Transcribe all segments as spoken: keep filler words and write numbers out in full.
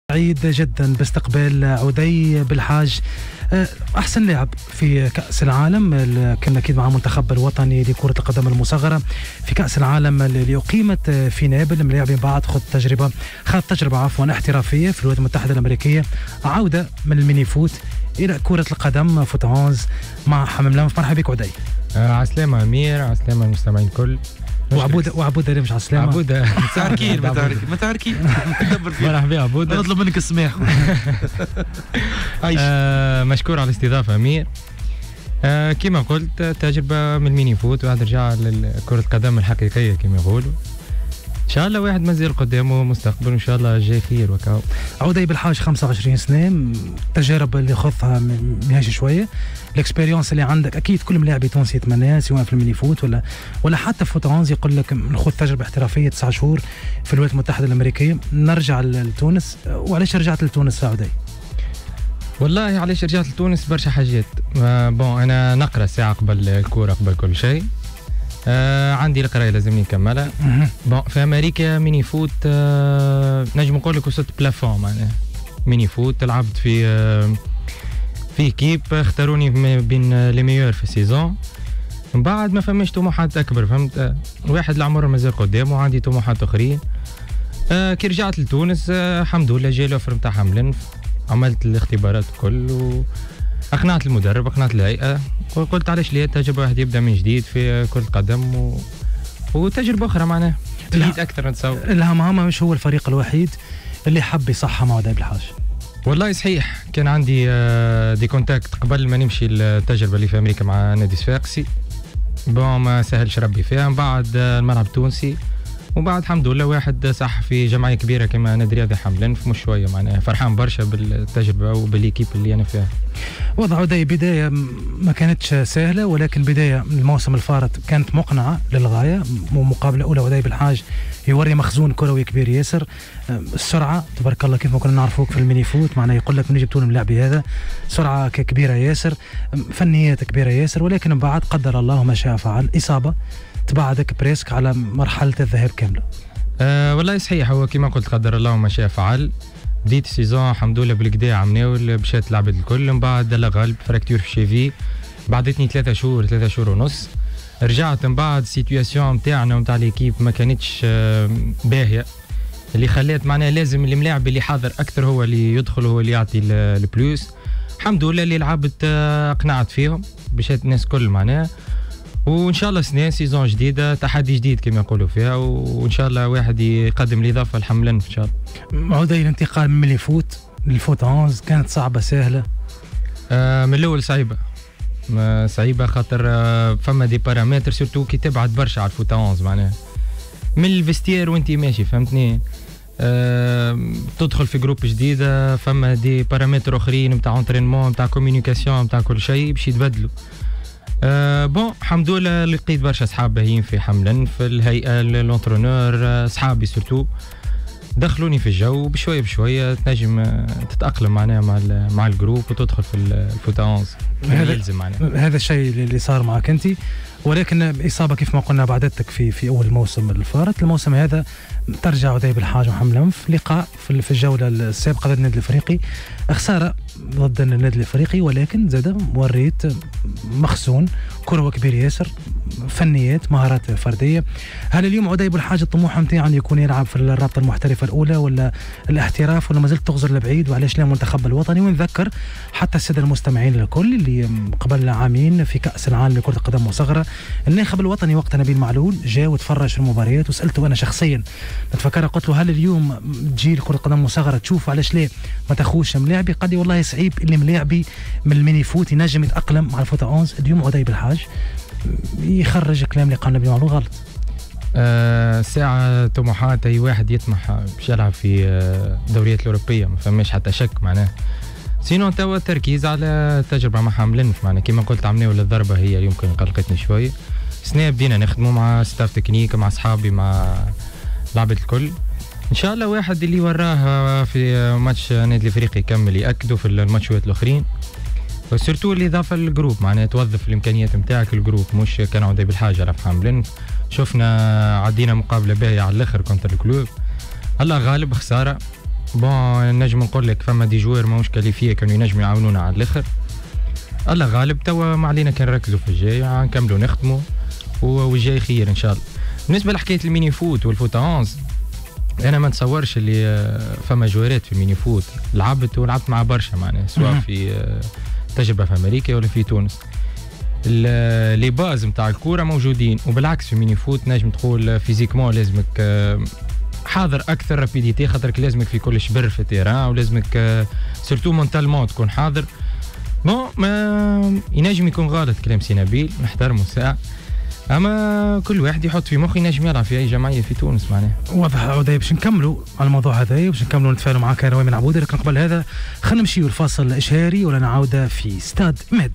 سعيد جدا باستقبال عدي بالحاج، احسن لاعب في كاس العالم. كنا اكيد مع المنتخب الوطني لكره القدم المصغره في كاس العالم اللي اقيمت في نابل. ملاعبين بعد خذ تجربه خذ تجربه عفوا احترافيه في الولايات المتحده الامريكيه، عوده من الميني فوت الى كره القدم فوت عنز مع حمام لمف. مرحبا بك عدي. آه عسلامة أمير، عسلامة المستمعين الكل. وعبودة وعبودة اللي مش عسلامة. عبودة متعاركين متعاركين متعاركين دبر فيها. مرحبا عبودة، نطلب منك السماح. آه مشكور على الاستضافة أمير. آه كما قلت تجربة من الميني فوت، واحد رجع لكرة القدم الحقيقية كما يقولوا. إن شاء الله واحد مازال قدامه مستقبل، وإن شاء الله جاي خير وكاو. عودي بالحاج خمسة وعشرين سنة، التجارب اللي خذها ماشي شوية، الاكسبيريونس اللي عندك أكيد كل ملاعب تونسي يتمناه سواء في الميني فوت ولا ولا حتى في فوت عنز يقول لك نخذ تجربة احترافية تسعة شهور في الولايات المتحدة الأمريكية. نرجع لتونس، وعلاش رجعت لتونس عودي؟ والله علاش رجعت لتونس برشا حاجات. آه بون أنا نقرأ ساعة قبل الكورة قبل كل شيء. آه عندي القرايه لازمني نكملها. بون في امريكا ميني فوت آه نجم نقول لك وصلت بلافون معناها. ميني فوت لعبت في آه في كيب اختاروني بين لي ميور في السيزون. من بعد ما فماش طموحات اكبر، فهمت؟ آه واحد العمر مازال قدامه وعندي طموحات اخرين. آه كي رجعت لتونس آه الحمد لله جا الاوفر نتاع حملنف، عملت الاختبارات الكل و اقنعت المدرب، اقنعت الهيئه، وقلت علاش ليه تجربه واحد يبدا من جديد في كره القدم و... وتجربه اخرى معناها تفيد اكثر نتصور. الهمهمه مش هو الفريق الوحيد اللي حب يصحى مع عدي بالحاج. والله صحيح، كان عندي دي كونتاكت قبل ما نمشي التجربه اللي في امريكا مع نادي صفاقسي. بون ما سهلش ربي فيها. من بعد الملعب التونسي، وبعد الحمد لله واحد صح في جمعيه كبيره كما نادي رياضي حملان، مش شويه معناها فرحان برشا بالتجربه وبالليكيب اللي انا فيها. وضع عدي بدايه ما كانتش سهله، ولكن بدايه الموسم الفارط كانت مقنعه للغايه. مقابله اولى عدي بالحاج يوري مخزون كروي كبير ياسر. السرعه تبارك الله كيف ما كنا نعرفوك في الميني فوت، معناها يقول لك من جبتوا الملاعبي هذا سرعه كبيره ياسر، فنيات كبيره ياسر. ولكن من بعد قدر الله ما شاء فعل، اصابه تبعدك بريسك على مرحله الذهاب كامله. أه والله صحيح، هو كما قلت قدر الله ما شاء فعل. بديت السيزون الحمد لله بالكدا عمناول، مشات لعبت الكل. من بعد لا غالب فراكتور في شيفي، بعدتني ثلاثة شهور ثلاثة شهور ونص. رجعت من بعد السيتواسيون نتاعنا ونتاع ليكيب ما كانتش باهيه، اللي خلات معناها لازم الملاعب اللي حاضر اكثر هو اللي يدخل، هو اللي يعطي البلوس. الحمد لله اللي لعبت اقنعت فيهم، مشات الناس كل معناها. وان شاء الله سنه سيزون جديده، تحدي جديد كما يقولوا فيها، وان شاء الله واحد يقدم الاضافه لحملان ان شاء الله. عودي الانتقال من الفوت للفوت عنز كانت صعبه سهله؟ آه من الاول صعيبه صعيبه خاطر آه فما دي بارامتر سورتو كي تبعد برشا على الفوت عنز معناها من الفيستير وانت ماشي، فهمتني؟ آه تدخل في جروب جديده، فما دي بارامتر اخرين نتاع انترينمون نتاع كوميونيكاسيون نتاع كل شيء باش يتبدلوا. أه بون الحمد لله لقيت برشا صحاب باهيين في حملن، في الهيئه لونترونور صحابي سورتو دخلوني في الجو بشويه بشويه تنجم تتاقلم معناها مع مع الجروب وتدخل في الفوت عنز. هذا يلزم معناها هذا الشيء اللي صار معك انت. ولكن الاصابه كيف ما قلنا بعدتك في في اول موسم الفارط. الموسم هذا ترجع عدي بالحاج وحملان في لقاء في الجوله السابقه ضد النادي الافريقي، خساره ضد النادي الافريقي، ولكن زاد وريت مخزون كروه كبير ياسر، فنيات مهارات فرديه. هل اليوم عدي بالحاج الطموح نتاعو ان يكون يلعب في الرابطه المحترفه الاولى ولا الاحتراف، ولا ما زلت تغزر لبعيد؟ وعلاش لا المنتخب الوطني؟ ونذكر حتى الساده المستمعين الكل اللي قبل عامين في كاس العالم لكره القدم المصغره الناخب الوطني وقت نبيل معلول جاء وتفرج في المباريات، وسالته انا شخصيا نتفكر قلت له هل اليوم تجي كره القدم المصغره تشوف علاش ليه ما تاخوش ملاعبي؟ قال لي والله صعيب اللي ملاعبي من الميني فوت ينجم يتاقلم مع الفوت عنز. اليوم عدي بالحاج يخرج كلام اللي قال نبيل معلول غلط. آه ساعة طموحات أي واحد يطمح باش يلعب في الدوريات الأوروبية، ما فماش حتى شك معناه. سينو توا التركيز على التجربة مع حملان معناه كما قلت عملنا ولا الضربة هي اللي يمكن قلقتني شوية. سنة بدينا نخدموا مع ستاف تكنيك مع أصحابي مع لعبة الكل. إن شاء الله واحد اللي وراه في ماتش نادي الأفريقي يكمل يأكدوا في الماتشات الآخرين، وسورتو الإضافة للجروب معناه توظف الإمكانيات نتاعك الجروب، مش كان عودي بالحاجة على حملان. شفنا عدينا مقابلة باهية على الآخر كونتر الكلوب، الله غالب خسارة بون نجم نقول لك فما دي جوار ماهوش كاليفيه كانوا ينجموا يعاونونا على الاخر. الله غالب توا ما علينا كان نركزوا في الجاي نكملوا نخدموا والجاي خير ان شاء الله. بالنسبه لحكايه الميني فوت والفوت أونز انا ما نتصورش اللي فما جوارات في الميني فوت لعبت ولعبت مع برشا معناها سواء في تجربه في امريكا ولا في تونس. لي باز نتاع الكوره موجودين وبالعكس في الميني فوت نجم تقول فيزيكمون لازمك حاضر اكثر رابيديتي خاطرك لازمك في كل شبر في التيران ولازمك سورتو مونتالمون تكون حاضر. بون ما ينجم يكون غلط كلام سي نبيل نحترمه ساعه اما كل واحد يحط في مخه ينجم يلعب في اي جمعيه في تونس معناها. واضح عودي باش نكملوا على الموضوع هذا باش نكملوا نتفاعلوا معاك انا ومن عبودة، لكن قبل هذا خلينا نمشيو الفاصل الاشهاري ولا نعاود في استاد ميد.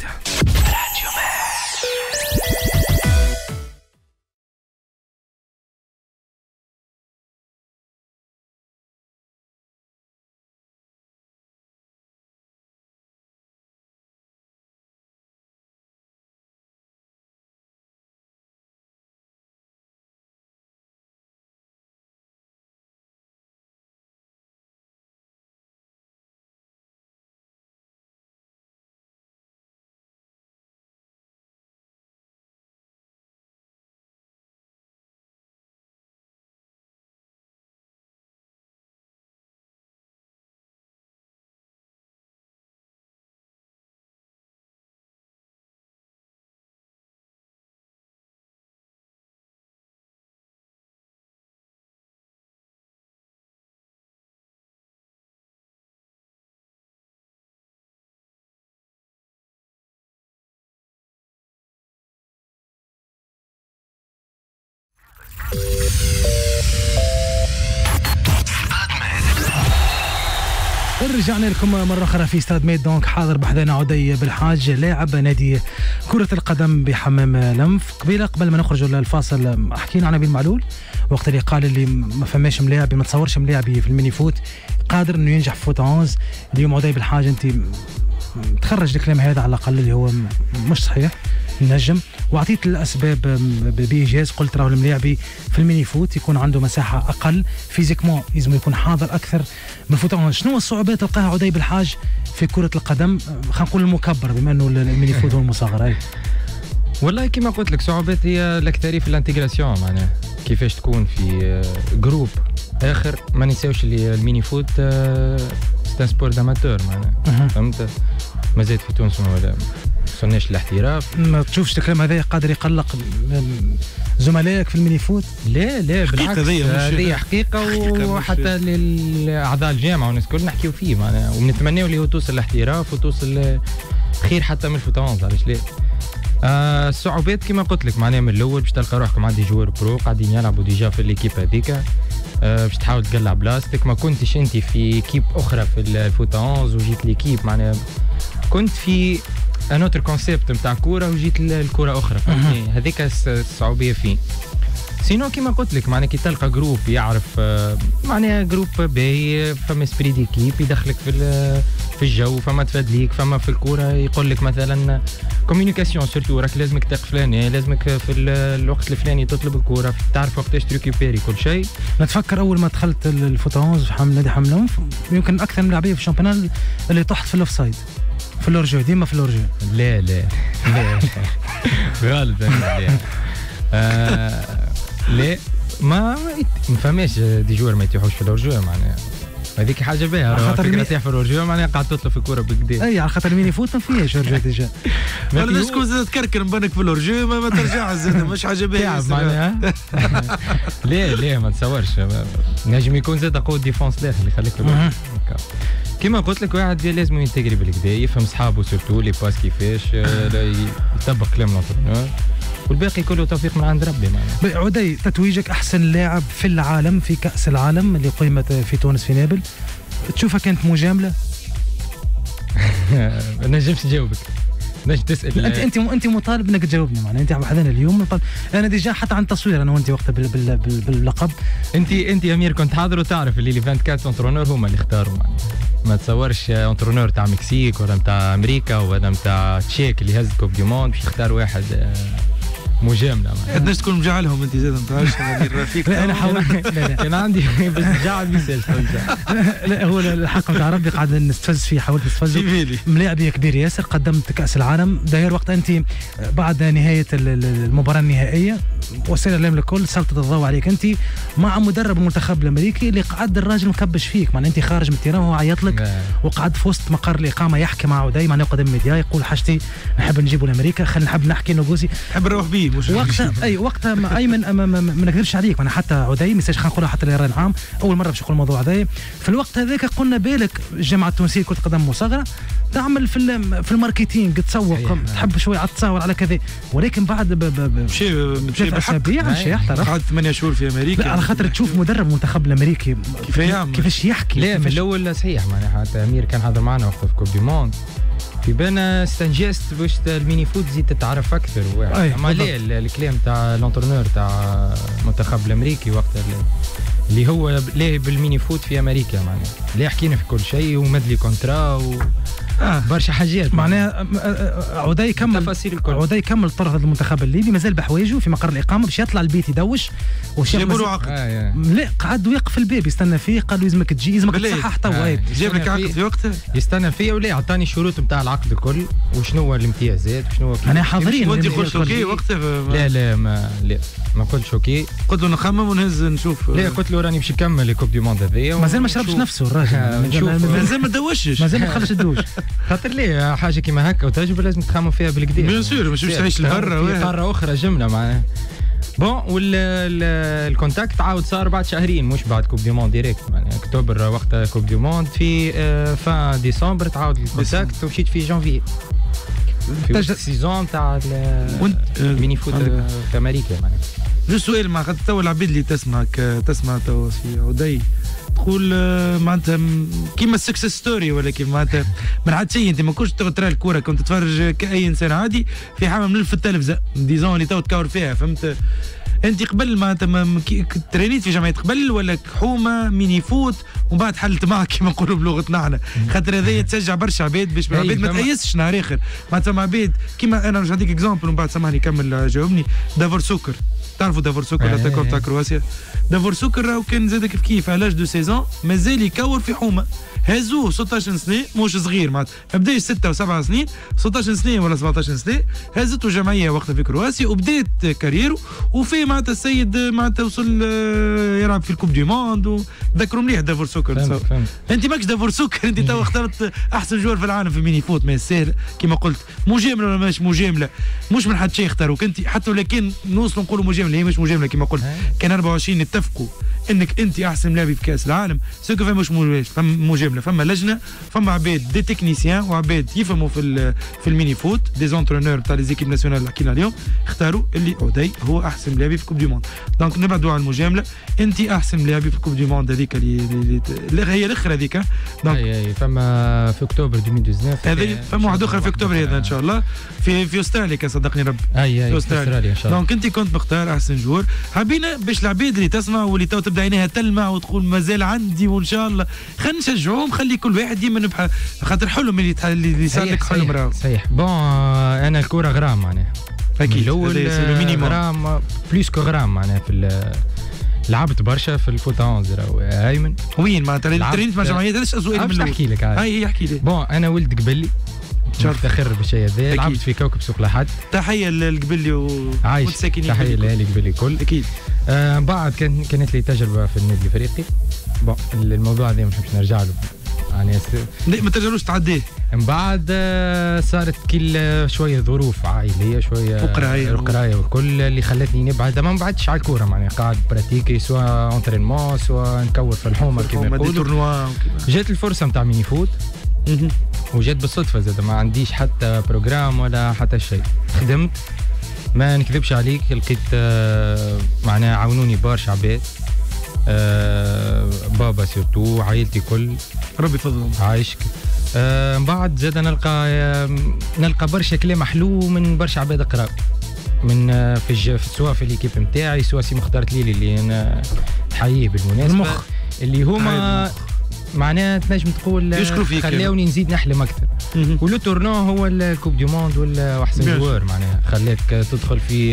رجعنا لكم مرة أخرى في استاد ميد. دونك حاضر بحذنا عدي بالحاج لاعب نادي كرة القدم بحمام لنف. قبيلة قبل ما نخرجوا للفاصل حكينا عن نبيل معلول وقت اللي قال اللي ما فماش ملاعبي ما تصورش ملاعبي في الميني فوت قادر انه ينجح في فوت أونز. اليوم عدي بالحاج انت تخرج الكلام هذا على الأقل اللي هو مش صحيح ينجم، واعطيت الاسباب بايجاز. قلت راهو الملاعبي في الميني فوت يكون عنده مساحه اقل فيزيكمون لازم يكون حاضر اكثر من الفوت. شنو الصعوبات تلقاها عدي بالحاج في كره القدم خلينا نقول المكبر بما انه الميني فوت هو المصغر؟ اي والله كما قلت لك صعوبات هي الاكثريه في الانتجراسيون معناها كيفاش تكون في جروب اخر. ما ننساوش اللي الميني فوت ستان سبور داماتور معناها فهمت مازال في تونس ولا وصلناش الاحتراف. ما تشوفش الكلام هذا قادر يقلق زملائك في الميني فوت؟ لا لا بالعكس هذه حقيقه وحتى للاعضاء الجامعه والناس الكل نحكيو فيه معناها ونتمناو اللي هو توصل الاحتراف وتوصل خير حتى من الفوت أونز علاش لا. آه الصعوبات كما قلت لك معناها من الاول باش تلقى روحكم عندي جوار برو قاعدين يلعبوا ديجا في ليكيب هذيك آه باش تحاول تقلع بلاستيك. ما كنتش انت في كيب اخرى في الفوت أونز وجيت ليكيب معناها كنت في انوتر كونسيبت نتاع كوره وجيت الكوره اخرى فهمتني هذيك الصعوبيه فيه. سينو كيما قلت لك معناها كي تلقى جروب يعرف معناها جروب باهي فما سبري ديكيب يدخلك في في الجو فما تفادليك فما في الكوره يقول لك مثلا كوميونيكاسيون سورتو راك لازمك تقف فلاني لازمك في الوقت الفلاني تطلب الكوره تعرف وقتاش تريكوبيري كل شيء. نتفكر اول ما دخلت الفوت أونز في حمل نادي حملون يمكن اكثر من لاعبيه في الشامبيونال اللي طحت في الاوفسايد في الأورجو ديما في الأورجو. لا لا لا غالب لا آه لا ما ما فماش دي جوار ما يتيحوش في الأورجو معناها هذيك حاجه باهيه فكره تيح في الأورجو معناها قاعد تطلب في الكوره بكدا. اي على خاطر الميني فوت ما فيهاش أورجو ديجا ولا تكون زاد تكركر مبانك في الأورجو ما, ما ترجع زاد مش حاجه باهيه معناها. لا لا ما تصورش نجم يكون زاد قوه ديفونس داخل اللي يخليك في كما قلت لك واحد لازم ينتجري بالكدا يفهم صحابه سورتو لي باس كيفاش يطبق كلام الانترونور والباقي كله توفيق من عند ربي معنا. عدي تتويجك احسن لاعب في العالم في كاس العالم اللي قيمت في تونس في نابل تشوفها كانت مجامله؟ ما نجمش نجاوبك نجم تسال انت انت انت مطالب انك تجاوبني معناها انت حدنا اليوم مطالب. انا ديجا حتى عن تصوير انا وانت وقتها باللقب انت انت يا امير كنت حاضر وتعرف اللي أربعة وعشرين انترونور هما اللي اختاروا معناها ما تصورش انترونور تاع مكسيك ولا نتاع امريكا ولا نتاع تشيك اللي هز كوب دي موند باش يختار واحد مجامله قداش تكون مجعلهم انت زاد ما تعرفش الرفيق. لا انا حاولت كان عندي بس جعل ميساج. لا هو الحق نتاع ربي قاعد نستفز فيه، حاولت نستفز ملاعبي كبير ياسر. قدمت كاس العالم داير وقت انت بعد نهايه المباراه النهائيه وسائل الاعلام الكل سلطت الضوء عليك انت مع مدرب المنتخب الامريكي اللي قعد الراجل مكبش فيك، معناها انت خارج من التيران وهو عيط لك وقعد في وسط مقر الاقامه يحكي معه دائما يقدم ميديا يقول حاجتي نحب نجيبه لامريكا، خلينا نحب نحكي نوغوزي نحب نروح بيه مش وقتها اي وقتها ايمن ما, ما, ما نكذبش عليك، انا حتى عدي ميساج خلينا نقولها حتى للراي العام اول مره باش نقول الموضوع هذا في الوقت هذاك قلنا بالك الجامعه التونسيه كره قدم مصغره تعمل في في الماركتينغ تسوق تحب شويه على التصاور على كذا، ولكن بعد مشي مشي اسابيع مشي يحترف قعد ثمانية شهور في امريكا. لا على خاطر تشوف مدرب المنتخب الامريكي كيف يعمل كيفاش يحكي. لا من الاول صحيح معناها حتى امير كان حاضر معنا وقت في كوب دي موند في بالنا استنجزت باش الميني فوت زيد تتعرف اكثر. اما لا الكلام تاع لونترونور تاع المنتخب الامريكي وقت اللي هو لاعب الميني فوت في امريكا معناها اللي حكينا في كل شيء ومد لي كونترا و آه. برشا حاجات معناها عودي يكمل تفاصيل الكل. عودي يكمل طرف المنتخب الليبي مازال بحوايجه في مقر الاقامه باش يطلع البيت يدوش جابوا له عقد. آه لا قعد ويقف الباب يستنى فيه قال له لازمك تجي لازمك تصحح توا. آه. جاب لك عقد في وقتها يستنى فيه ولا عطاني الشروط نتاع العقد الكل وشنو هو الامتيازات وشنو انا حاضرين وانت قلت اوكي وقتها لا لا ما لا ما قلتش اوكي قلت له نخمم ونهز نشوف. لا قلت له راني باش نكمل الكوب دي موند هذايا مازال ما شربش نفسه الراجل مازال ما دوشش مازال ما خلصش الدوش خاطر ليه حاجه كيما هكا وتجربه لازم تخمم فيها بالكدا بيان سور مش باش تعيش لبرا قاره اخرى جمله معناها بون والكونتاكت عاود صار بعد شهرين مش بعد كوب دي موند ديريكت معناها اكتوبر وقتها كوب دي موند في فان ديسمبر تعاود الكونتاكت ومشيت في جانفي في السيزون تاع الميني فوت في امريكا معناها. جو سؤال مع خاطر تو العباد اللي تسمعك تسمع تو في عدي تقول معناتها كيما السكسس ستوري ولا كيما معناتها من عاد شيء انت ما كنتش ترى الكوره كنت تتفرج كاي انسان عادي في حاجه من في التلفزه ديزون اللي تو تكور فيها فهمت انت قبل معناتها ترينيت في جمعيه قبل ولا حومه ميني فوت ومن بعد حلت معك كيما نقولوا بلغتنا احنا خاطر هذايا تشجع برشا عباد باش العباد ما تأيسش نهار اخر معناتها مع عباد كيما انا باش نعطيك اكزومبل ومن بعد سامحني كمل جاوبني. دافور سكر تعرفوا دافور سكر الاتاكور تاع كرواتيا دافور سكر راهو كان زاد كيف كيف علاش دو سيزون مازال يكور في حومه هزوه ستطاش سنه مش صغير معناتها ما بداش ستة وسبعة سنين ستطاش سنه ولا سبعطاش سنه هزته جمعيه وقتها في كرواتيا وبدات كاريرو وفي معناتها السيد معناتها وصل يلعب في الكوب دي موند وذكروا مليح دافور سكر. انت ماكش دافور سكر انت تو اخترت احسن جوار في العالم في الميني فوت ما سهل كيما قلت مجامله ولا مش مجامله مش من حد شيء اختاروك انت حتى ولكن نوصلوا نقولوا مجامله هي مش مجامله كيما قلت كان أربعة وعشرين اتفقوا انك انت احسن لاعب في كاس العالم سكو فما مش مجامله فما لجنه فما عباد دي تكنيسيان وعباد يفهموا في في الميني فوت دي زونترونور تاع لي زيكيب ناسيونال اللي حكينا اليوم اختاروا اللي عدي هو احسن لاعب في كوب دي موند. دونك نبعدوا على المجامله انت احسن لاعب في كوب دي موند هذيك اللي هي الاخرى هذيك دونك اي فما في اكتوبر ألفين وتسعطاش هذه فما واحد اخر في اكتوبر هذا ان شاء الله في في استراليا صدقني ربي اي في استراليا ان شاء الله. دونك انت كنت مختار احسن جوار حبينا باش العباد اللي تسمع واللي تو تبدا عينيها تلمع وتقول مازال عندي وان شاء الله خلينا نشجعوهم خلي كل واحد ديما نبحث خاطر حلم اللي اللي صار لك حلم راهو صحيح. بون انا الكوره غرام معناها اكيد الاول غرام بلوس كو غرام معناها في لعبت برشا في الفوت أونز راهو ايمن وين معناتها ترينت مع جمعيات علاش سؤال من الاول نحكي لك هاي احكي لي. بون انا ولد قبلي مفتخر بالشيء هذا لعبت في كوكب سوق لحد تحيه للقبلي والساكنين تحيه للي قبلي الكل اكيد. آه بعد كان كانت لي تجربه في النادي الافريقي بون الموضوع هذا ما نحبش نرجع له يعني ما ترجعلوش تعديه من بعد صارت كل شويه ظروف عائليه شويه وقرايه وقرايه والكل اللي خلتني نبعد ما نبعدش على الكوره معناها قاعد براتيكي سواء انترينمون سواء نكور في الحومه كيما يقولوا. جات الفرصه نتاع ميني فوت وجات بالصدفه زاد ما عنديش حتى بروجرام ولا حتى شيء خدمت ما نكذبش عليك لقيت معناها عاونوني برشا عباد أه بابا سيرتو عائلتي كل ربي يفضلهم عايشك. أه من بعد زاد نلقى أه نلقى برشا كلام حلو من برشا عباد قراب من أه في الج... في سواء في ليكيب نتاعي سواء سي مختار تليلي اللي انا نحييه بالمناسبه المخ اللي هما معناها تنجم تقول يشكروا فيك خلاوني نزيد نحلم اكثر. ولو تورنو هو الكوب دي موند ولا احسن جوار معناها خلاك تدخل في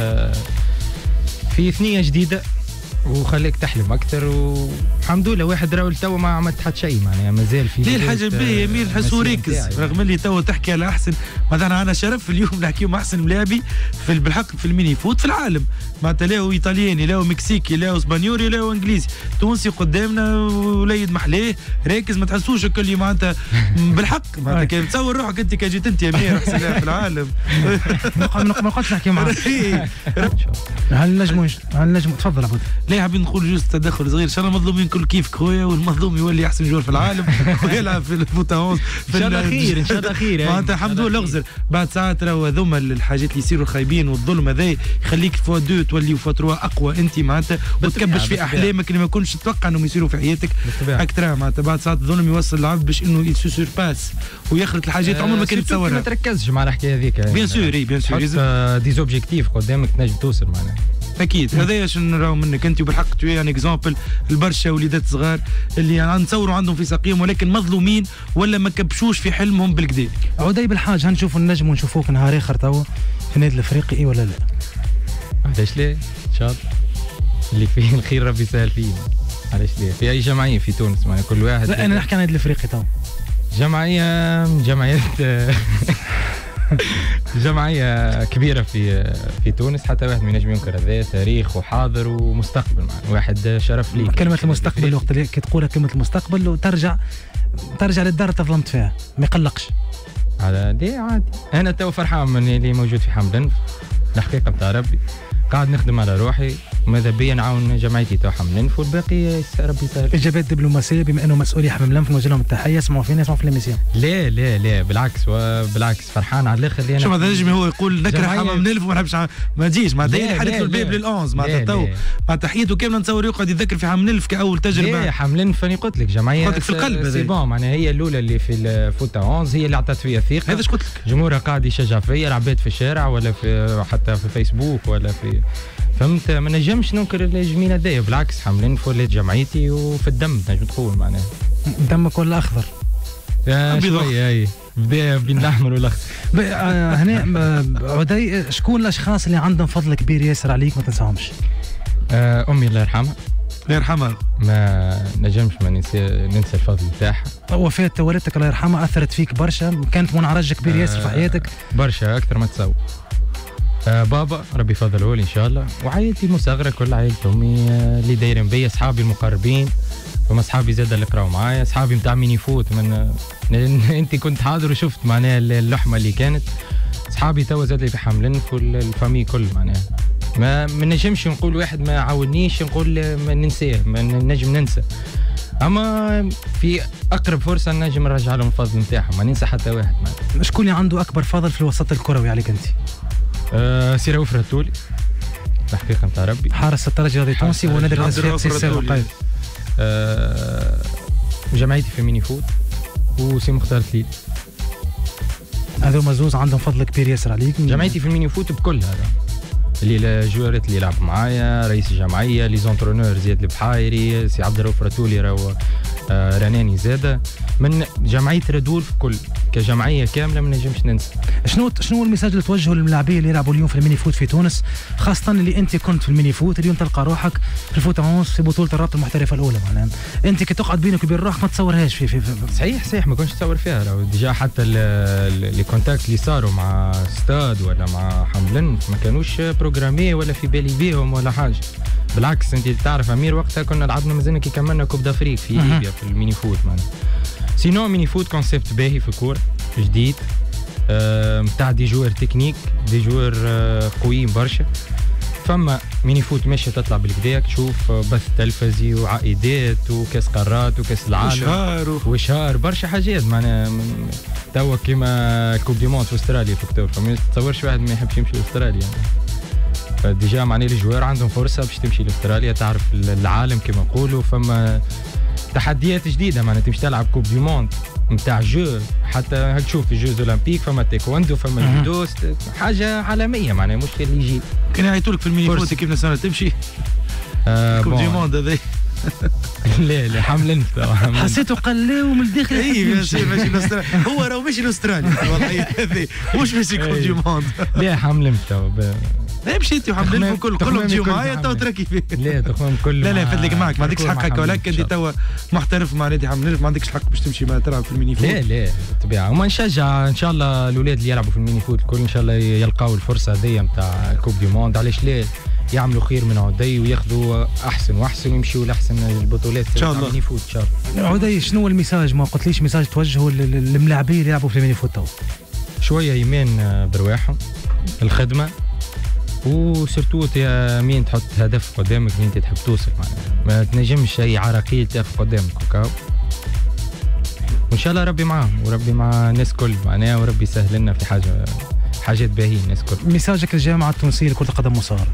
في ثنيه جديده وخليك تحلم اكثر والحمد لله واحد راهو تو ما عملت حتى شيء معناها مازال في ليه الحاجه الباهيه يمين نحسوا ريكز رغم اللي تو تحكي على احسن مثلا انا شرف اليوم نحكيو مع احسن ملاعبي في بالحق في الميني فوت في العالم معناتها لاو ايطالياني لاو مكسيكي لاو اسبانيوري لاو انجليزي تونسي قدامنا وليد محلاه راكز ما تحسوش الكل معناتها بالحق معناتها كان تصور روحك انت كي جيت انت يا مير احسن لاعب في العالم ما قلتش نحكي معاك. هل نجموا هل نجموا تفضل عبود. لا حابين نقول جوست تدخل صغير ان شاء الله المظلومين كل كيف خويا والمظلوم يولي احسن جول في العالم ويلعب في الفوتا اونز ان شاء الله خير ان شاء الله خير معناتها الحمد لله اغزر بعد ساعات راهو هذوما الحاجات اللي يصيروا خايبين والظلم هذا يخليك فوا دو تولي فوا تروا اقوى انت معناتها وتكبش في احلامك اللي ما كنتش تتوقع انهم يصيروا في حياتك اكثر معناتها بعد ساعات الظلم يوصل العبد باش انه يسو سورباس ويخلط الحاجات عمر ما كنت تصورها. ما تركزش مع الحكايه هذيك بيان سور اي بيان سور دي زوبجيكتيف قدامك تنجم توصل معناها اكيد. هذايا شنو نراو منك انت وبالحق تو يعني اكزامبل البرشا وليدات صغار اللي يعني نتصوروا عندهم في ساقيهم ولكن مظلومين ولا ما كبشوش في حلمهم بالكدا. عدي بالحاج هنشوفوا النجم ونشوفوك نهار اخر توا في النادي الافريقي اي ولا لا؟ علاش لا؟ ان شاء الله اللي فيه الخير ربي يسهل فيه. علاش لا؟ في اي جمعيه في تونس معناها كل واحد. لا انا نحكي عن النادي الافريقي توا. جمعيه جمعيات جمعية كبيرة في في تونس حتى واحد ما ينجم ينكر هذا تاريخ وحاضر ومستقبل معنا واحد شرف ليك. كلمة المستقبل وقت اللي كي تقولها كلمة المستقبل وترجع ترجع للدار تظلمت فيها ما يقلقش. على دي عادي أنا تو فرحان من اللي موجود في حمد النف الحقيقة بتاع ربي قاعد نخدم على روحي وماذا بيا نعاون جمعيتي تاع حمد النف والباقي ربي يسهل. اجابات دبلوماسيه بما انه مسؤولي حمد النف نوجه لهم التحيه يسمعوا فينا يسمعوا في الاميسيون. لا لا لا بالعكس وبالعكس فرحان على الاخر اللي انا شوف هذا نجم هو يقول نكره حمد النف وما نحبش ما تجيش معناتها اللي حلت له الباب للأونز معناتها تو معناتها تحيته كامله نتصور يقعد يتذكر في حمد النف كاول تجربه. لا حمد النف انا قلت لك جمعيه قلت لك في القلب سي بون معناها هي الاولى اللي في الفوتا أونز هي اللي عطات فيها ثقه. هذا اش قلت لك جمهورها قاعد يشجع فيا العباد في الشارع ولا في حتى في فيسبوك ولا في فهمت ما نجمش ننكر الجميله هذايا بالعكس حاملين فولات جمعيتي وفي الدم نجم تقول معناها. دمك ولا اخضر؟ شويه اي بدا بين الاحمر والاخضر. هنا عدي شكون الاشخاص اللي عندهم فضل كبير ياسر عليك ما تنساهمش؟ امي الله يرحمها. الله يرحمها. ما نجمش ما ننسى ننسى الفضل نتاعها. وفاة والدتك الله يرحمها اثرت فيك برشا كانت منعرج كبير ياسر في حياتك. برشا اكثر ما تصور. آه بابا ربي يفضله لي ان شاء الله وعائلتي المصغره كل عائله امي آه اللي دايرين بيا اصحابي المقربين وما اصحابي زاد اللي يقراوا معايا اصحابي نتاع ميني فوت من آه انت كنت حاضر وشفت معناها اللحمه اللي كانت اصحابي توا زاد لي في حملن والفامي كل معناها ما ما نجمش نقول واحد ما عاونيش نقول ما ننساه ما نجم ننسى اما في اقرب فرصه نجم نرجع لهم الفضل نتاعهم ما ننسى حتى واحد. شكون اللي عنده اكبر فضل في الوسط الكروي عليك انت؟ أه سي رؤوف الرتولي الحقيقه نتاع ربي حارس الترجي الرياضي التونسي ونادي الرئاسي السابق. أه جمعيتي في ميني فوت وسي مختار تليل هذوما زوز عندهم فضل كبير ياسر عليك. جمعيتي في الميني فوت بكل هذا اللي الجوارات اللي يلعبوا معايا رئيس الجمعيه لي زونترونور زياد البحايري سي عبد الرؤوف الرتولي راهو آه رناني زاده من جمعيه رادول في كل كجمعيه كامله ما نجمش ننسى. شنو شنو الميساج اللي توجهه للاعبين اللي يلعبوا اليوم في الميني فوت في تونس خاصه اللي انت كنت في الميني فوت اليوم تلقى روحك في الفوت أونز في بطوله الرابطه المحترفه الاولى معناها انت كي تقعد بينك وبين روحك ما تصورهاش في, في, في صحيح صحيح ما كنتش تصور فيها راهو ديجا حتى لي كونتاكت اللي صاروا مع ستاد ولا مع حملن ما كانوش بروغرامي ولا في بالي بيهم ولا حاجه بالعكس انت تعرف امير وقتها كنا لعبنا مازلنا كي كملنا كوب دافريك في ليبيا في الميني فوت معناها سينو ميني فوت كونسيبت باهي في الكوره جديد نتاع دي جوار تكنيك دي جوار قويين برشا فما ميني فوت ماشيه تطلع بالكدا تشوف بث تلفزي وعائدات وكاس قارات وكاس العالم وشهر وشهر برشا حاجات معناها توا كيما كوب دي موند في استراليا في اكتوبر فما تصورش واحد ما يحبش يمشي لاستراليا يعني. ديجا معناها الجوار عندهم فرصه باش تمشي لاستراليا تعرف العالم كما نقولوا فما تحديات جديده معناها تمشي تلعب كوب دي موند نتاع جو حتى هاك تشوف في جوز اولمبيك فما تايكواندو فما جودو حاجه عالميه معناها مش اللي يجي كان يعيطوا لك في الميني فوت كيف السنه تمشي آه كوب دي موند هذا لا لا حمل انت حسيته قال لا ومن الداخل اي ماشي ماشي لاستراليا هو راهو ماشي لاستراليا في الوضعيه هذه مش ماشي كوب دي موند لا حمل انت لا مشيتي وحمل الكل كلهم تجيو معايا تو تراكي فيه لا تخمم كل لا لا فدلك معك ما عندكش حق هكا ولكن انت توا محترف مع نادي حمل ما عندكش الحق باش تمشي ما تلعب في الميني فوت لا لا بالطبيعه وما نشجع ان شاء الله الاولاد اللي يلعبوا في الميني فوت الكل ان شاء الله يلقاو الفرصه هذيا نتاع كوب دي موند علاش لا يعملوا خير من عدي وياخذوا احسن واحسن ويمشيوا لاحسن البطولات ان شاء الله الميني فوت ان شاء الله. عدي شنو الميساج ما قلتليش ميساج توجهه للملاعبين اللي يلعبوا في الميني فوت تو؟ شويه يمان برواحهم الخدمه وسرتو يا مين تحط هدف قدامك اللي انت تحب توصل معناها ما تنجمش اي عراقيل تقف قدامك وكاو وان شاء الله ربي معاهم وربي مع الناس كل معناها وربي يسهل لنا في حاجه حاجات باهيين الناس كل. ميساجك للجامعه التونسيه لكره القدم مصارعه؟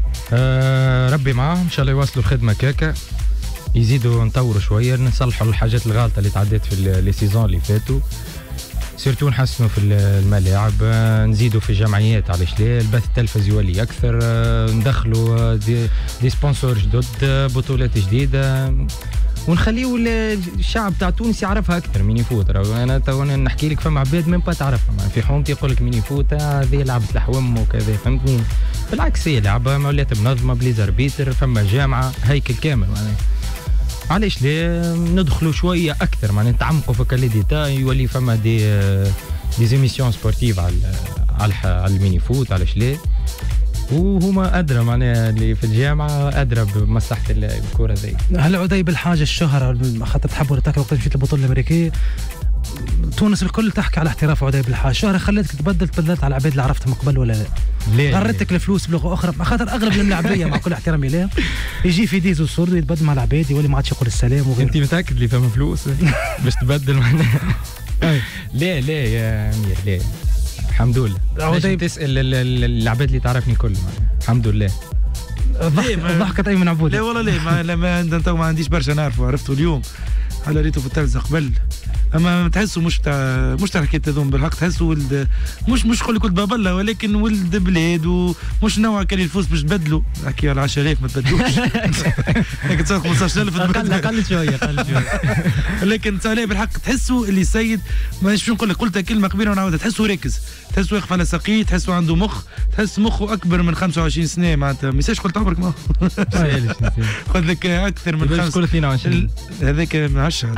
آه ربي معاهم ان شاء الله يواصلوا الخدمه كاكا يزيدوا نطوروا شويه نصلحوا الحاجات الغلطه اللي تعديت في لي سيزون اللي فاتوا سيرتو نحسنوا في الملاعب نزيدوا في الجمعيات علاش لا البث التلفزي يولي اكثر ندخلوا دي, دي سبونسور جدد بطولات جديده ونخليوا الشعب تاع تونس يعرفها اكثر ميني فوت. انا تو نحكي لك فما عباد ميم با تعرفها في حومتي يقول لك ميني فوت هذه لعبه الحوم وكذا فهمتني بالعكس هي لعبه ولات منظمه بليزر بيتر فما جامعه هيكل كامل معناها علاش لا ندخلوا شويه اكثر معناها نتعمقوا في كل ديتاي يولي فما دي دي زيميسيون سبورتيف على على على الميني فوت علاش لا وهما ادرى معناها اللي في الجامعه ادرى بمصلحه الكره ذي. هل عدي بالحاجه الشهره خاطر تحب ورتك وقت مشيت البطوله الامريكيه تونس الكل تحكي على احتراف عدي بالحاجه الشهره خلتك تبدل تبدلت على العباد اللي عرفتهم قبل ولا لا؟ ليه غرتك الفلوس بلغه اخرى خاطر اغلب الملاعبيه مع كل احترامي لهم يجي في ديزو سورد يتبدل مع العباد يولي ما عادش يقول السلام وغيره. انت متاكد اللي فما فلوس باش تبدل معناها؟ لا لا يا امير لا الحمد لله. عدي تسال العباد اللي تعرفني كل الحمد لله. ضحكت ايمن عبود. لا والله لا ما ما انت ما عنديش برشا نعرفه عرفته اليوم على ريته في التلفزه قبل اما تحسوا مش تاع مش تاع حكايه هذوم بالحق تحسوا ولد مش مش نقول لك ولد بابلا ولكن ولد بلاد ومش نوع كان الفلوس باش تبدلوا احكي على عشرة آلاف ما تبدلوش لكن تصير خمسطاش ألف اقل اقل شويه اقل شويه لكن لا بالحق تحسوا اللي سيد مش نقول لك قلتها كلمه كبيره ونعاودها تحسوا راكز تحسوا واقف على ساقيه تحسوا عنده مخ تحس مخه اكبر من خمسة وعشرين سنه معناتها ما يساش قلت عمرك ما خذ لك اكثر من خمسة اثنين وعشرين هذاك معشر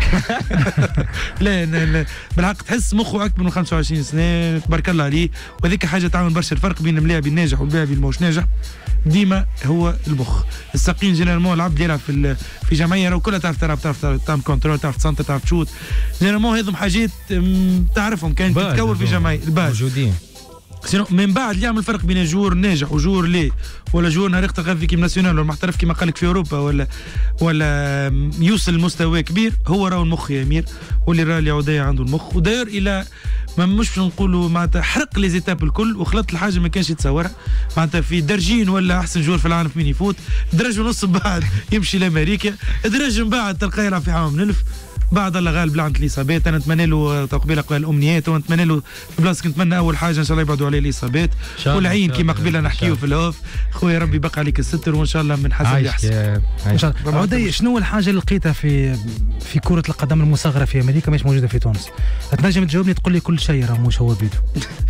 لا لا بالحق تحس مخه اكبر من خمسة وعشرين سنه تبارك الله عليه وهذيك حاجه تعمل برشا الفرق بين اللاعب الناجح واللاعب الماهوش ناجح ديما هو المخ. الساقين جينيرالمون العبد يلعب في في جمعيه راهو كلها تعرف تلعب تعرف تعمل كونترول تعرف تسنتر تعرف تشوت جينيرالمون هذم حاجات تعرفهم كانت تتكون في جمعيه الباز موجودين سينو من بعد اللي يعمل فرق بين جور ناجح وجور ليه ولا جور نهار يختار في كيم ناسيونال ولا محترف كيما قال لك في اوروبا ولا ولا يوصل لمستوى كبير هو راهو المخ يا امير واللي راه اللي عوديه عنده المخ وداير الى ما مش نقولوا معناتها حرق لي زيتاب الكل وخلط الحاجه ما كانش يتصورها معناتها في درجين ولا احسن جور في العالم في ميني فوت درجه ونص بعد يمشي لامريكا درجه من بعد تلقاه يلعب في عام نلف بعد الله غالب لعنة الاصابات انا نتمنى له تقبيل اقوال الامنيات ونتمنى له في بلاصتك نتمنى اول حاجه ان شاء الله يبعدوا عليه الاصابات والعين كما قبيله نحكيو في الاوف خويا ربي يبقى عليك الستر وان شاء الله من حسن لأحسن ان شاء الله. عدي شنو الحاجه اللي لقيتها في في كره القدم المصغره في امريكا مش موجوده في تونس؟ تنجم تجاوبني تقول لي كل شيء راه مش هو بيدو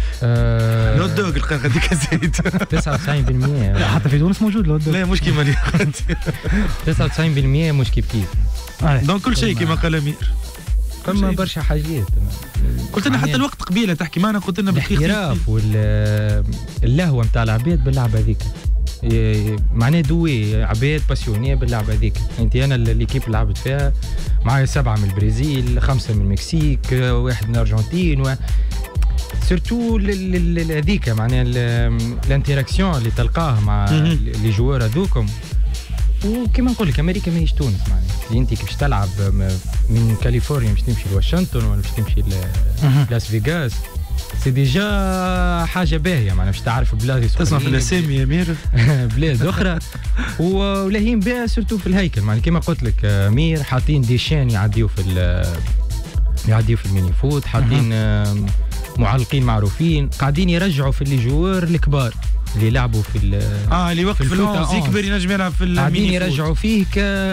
لو دوغ القى هذيك زيد تسعة وتسعين بالمئة حتى في تونس موجود لو لا مش كيما تسعة وتسعين بالمئة مش كيف كيف دونك كل شيء كما قال امير فما برشا حاجات قلت لنا حتى الوقت قبيله تحكي معنا قلت لنا الاحتراف واللهوه نتاع العباد باللعبه هذيك معناه دوي عباد باسيونيه باللعبه هذيك انت انا الليكيب اللي لعبت فيها معايا سبعه من البرازيل خمسه من المكسيك واحد من الارجنتين و... سيرتو هذيك معناها الانتراكسيون اللي تلقاه مع لي جوار هذوكم وكما نقول لك امريكا ماهيش تونس معناها اللي انت كيفاش تلعب من كاليفورنيا باش تمشي لواشنطن ولا باش تمشي لاس فيغاس سي ديجا حاجه باهيه معناها باش تعرف بلاد تسمع في الاسامي يا امير بلاد اخرى ولاهين بها سيرتو في الهيكل معناها كما قلت لك امير حاطين ديشان يعديو في يعديو في الميني فوت حاطين معلقين معروفين قاعدين يرجعوا في اللي جوار الكبار اللي لعبوا في اه اللي وقف في الأونز يكبر ينجم يلعب في الميني قاعدين يرجعوا فيه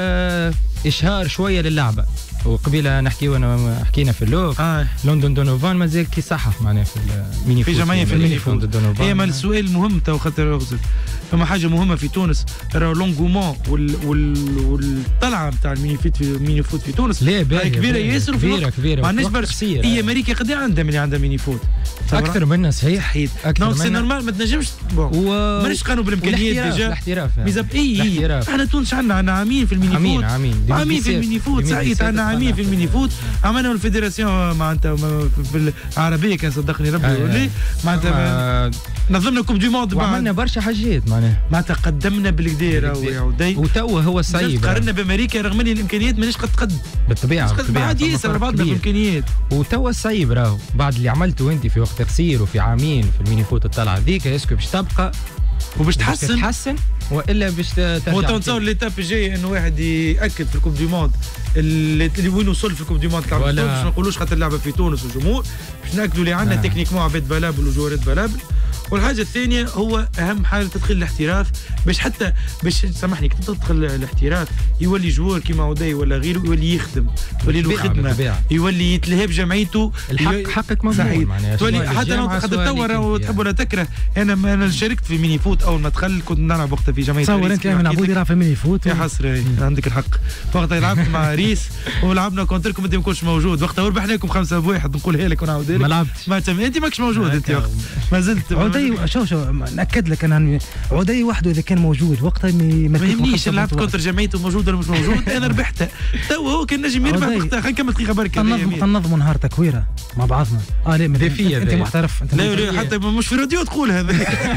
كإشهار شوية للعبة. وقبيله نحكي وانا حكينا في اللوف آه. لندن دونوفان مازال كي صحح معناها في الميني في جمعيه في الميني فوت. هي ما السؤال المهم تو خاطر اغزل فما حاجه مهمه في تونس راهو لونغومون وال وال والطلعه نتاع الميني فوت في الميني فوت في تونس لا كبيره ياسر كبيره كبيره ما عندناش برشا. هي امريكا قد عندها من عندها ميني فوت اكثر منا صحيح صحيح دونك سي نورمال ما تنجمش بون مانيش قانون بالامكانيات ديجا الاحتراف ميزاب اي احنا تونس عندنا عندنا عامين في الميني فوت عامين عامين في الميني فوت صحيح عندنا عامين في الميني فوت عملنا الفيدراسيون معناتها في العربيه كان صدقني ربي ولا معناتها نظمنا كوب دي موند وعملنا برشا حاجات معناها معناتها قدمنا بالكدا وتوا هو الصعيب قارنا بامريكا رغم ان الامكانيات مانيش قد تقدم بالطبيعه بالطبيعه بعد ياسر بعضنا الامكانيات وتوا الصعيب راهو بعد اللي عملته انت في وقت قصير وفي عامين في الميني فوت الطلعه ذيك اسكو باش تبقى وباش تحسن تحسن والا باش ترجع وتنتصور ليتاب الجاي انه واحد ياكد في الكوب دي موند اللي وين وصل في الكوب دي موند تاع تونس باش ما نقولوش خاطر اللعبه في تونس والجمهور باش ناكدوا اللي عندنا آه. تكنيكمون عباد بلابل وجوارات بلابل. والحاجه الثانيه هو اهم حاجه تدخل الاحتراف باش حتى باش سامحني كي تدخل الاحتراف يولي جوار كيما عودي ولا غيره يولي يخدم تولي له خدمه يولي يتلهى بجمعيته الحق حقك مضمون معناها تولي حتى لو تطور وتحب ولا تكره. انا انا شاركت في ميني فوت اول ما دخل كنت نلعب وقتها في جمعيه تصور انت من عبود يلعب في ميني فوت يا حسره عندك الحق وقتها لعبت مع ريس ولعبنا كونتركم انت ما كنتش موجود وقتها وربحناكم خمسه بواحد نقولها لك ونعاودها لك ما لعبتش ما انت ماكش موجود انت وقت ما زلت عودي شو شو ناكد لك انا عودي وحده اذا كان موجود وقتها ما يهمنيش لعبت كونتر جمعيته موجود ولا مش موجود انا ربحت تو هو كان نجم يربح وقتها خلينا نكمل دقيقه برك ننظموا نهار تكويره مع بعضنا اه لا انت محترف انت لا لا حتى مش في راديو تقول هذا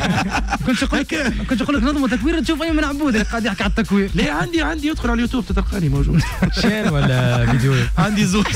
كنت نقول لك كنت نقول لك نظموا تكويره تشوف اي من عبود قاعد يحكي على التكوير. لا عندي عندي يدخل على اليوتيوب تلقاني موجود شين ولا فيديو عندي زوز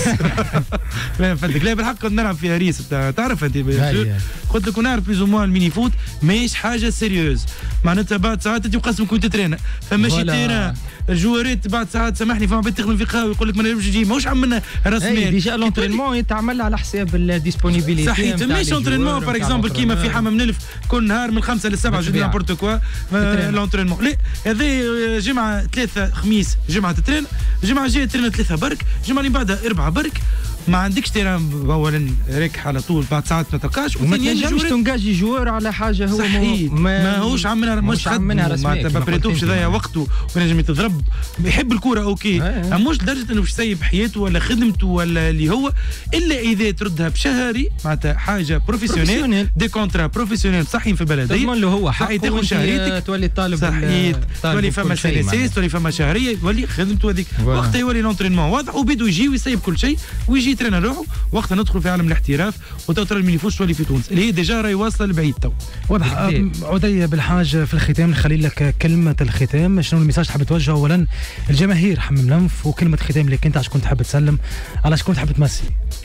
لا فدك لا بالحق كنت نلعب في هريس تعرف انت قلت لك نعرف بيزومون الميني فوت ماهيش حاجه سيريوز معناتها بعد ساعات انت مقسمك وانت ترينا فماشي تيران الجوارات بعد ساعات سامحني فما بيت تخدم في قهوه يقول لك ما نجمش نجي ماهوش عملنا راس مال ديجا لونترينمون يتعمل على حساب الديسبونيبيليتي صحيح ماشي لونترينمون باغ اكزومبل كيما في حمام نلف كل نهار من خمسه للسبعه جو نابورت كوا لونترينمون لا هذا جمعه ثلاثه خميس جمعه تترين جمعه جايه ترين ثلاثه برك جمعه اللي بعدها اربعه برك ما عندكش تيران اولا ريك على طول بعد ساعات ما تلقاش وما تنجمش تنجاجي جوار على حاجه هو صحيح ما ماهوش عملها مش عملها معناتها ما بريتوش ضيع وقته ونجم يتضرب يحب الكوره اوكي مش لدرجه انه باش يسيب حياته ولا خدمته ولا اللي هو الا اذا تردها بشهري معناتها حاجه بروفيسيونيل دي كونترا بروفيسيونيل صحيح في بلدي تضمن له هو حق تاخذ شهريتك تولي طالب صحيح تولي فما سياسيس تولي فما شهريه تولي خدمته هذيك وقتها يولي لونترينمون واضح وبدو يجي ويسيب كل شيء ويجي يترين روحه وقتها ندخل في عالم الاحتراف وتو ترى الميني فوت تولي في تونس اللي هي ديجا راهي واصله لبعيد تو واضح. عدي بالحاج في الختام نخلي لك كلمه الختام شنو الميساج تحب توجهه اولا الجماهير حمم لنف وكلمه ختام اللي كنت عشان كنت تحب تسلم على شكون تحب تمسي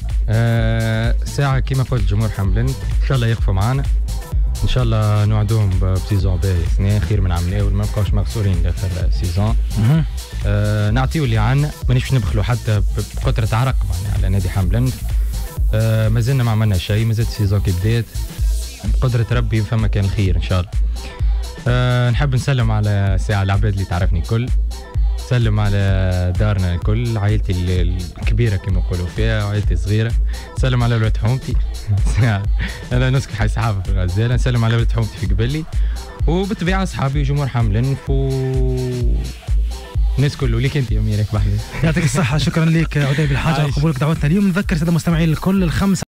أه ساعه كما قلت جمهور حمم لنف ان شاء الله يقفوا معنا ان شاء الله نوعدوهم بسيزون باهي سنين خير من عام الاول ما نبقاوش مقصورين لاخر سيزون أه نعطيو اللي عنا مانيش نبخلوا حتى بقطره عرق يعني على نادي حمم لنف أه ما زلنا ما عملنا شيء ما زلت السيزون كي بدات بقدره ربي فما كان الخير ان شاء الله. أه نحب نسلم على ساعه العباد اللي تعرفني الكل نسلم على دارنا الكل عائلتي الكبيره كما نقولوا فيها وعائلتي الصغيره نسلم على ولاد حومتي انا نسكن حي صحافه في الغزاله نسلم على ولاد حومتي في قبلي وبالطبيعه اصحابي وجمهور حمم لنف و الناس كله ليك انت يا اميرك بحدي يعطيك الصحه شكرا لك عدي بالحاجه على قبولك دعوتنا اليوم نذكر ساده المستمعين الكل الخمسه